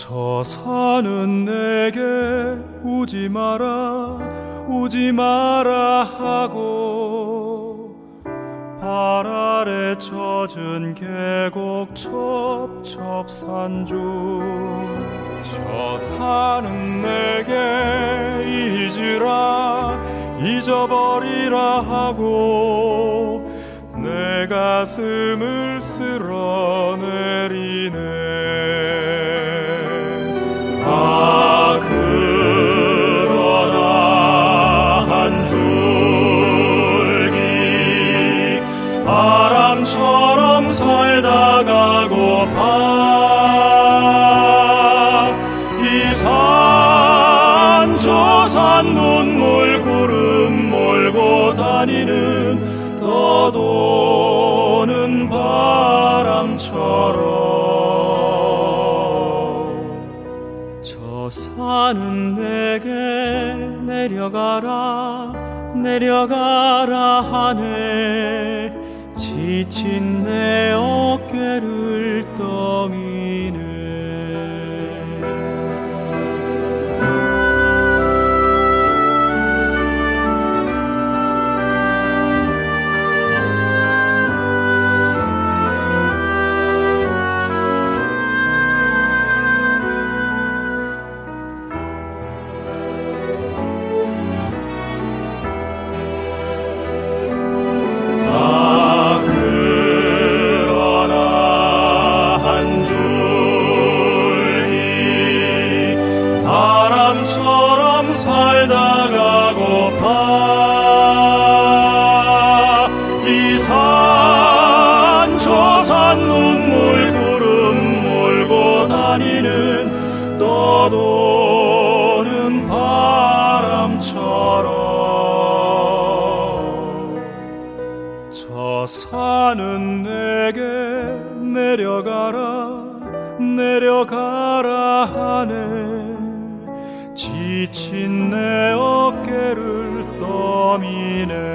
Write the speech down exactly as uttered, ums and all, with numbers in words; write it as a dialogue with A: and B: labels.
A: 저 산은 내게 오지 마라 오지 마라 하고 발 아래 젖은 계곡 첩첩산중 저 산은 내게 잊으라 잊어버리라 하고 내 가슴을 쓸어내리네. 아 그러나 한 줄기 바람처럼 살다 가고파 이 산 저 산 눈물 구름 몰고 다니는 떠도는 바람처럼 저 산은 내게 내려가라 내려가라 하네. 지친 내 어깨를 떠미네. 바람처럼 살다 가고파 이 산 저 산 눈물 구름 몰고 다니는 떠도는 바람처럼 저 산은 내게 내려가라 내려가라 하네. 지친 내 어깨를 떠미네.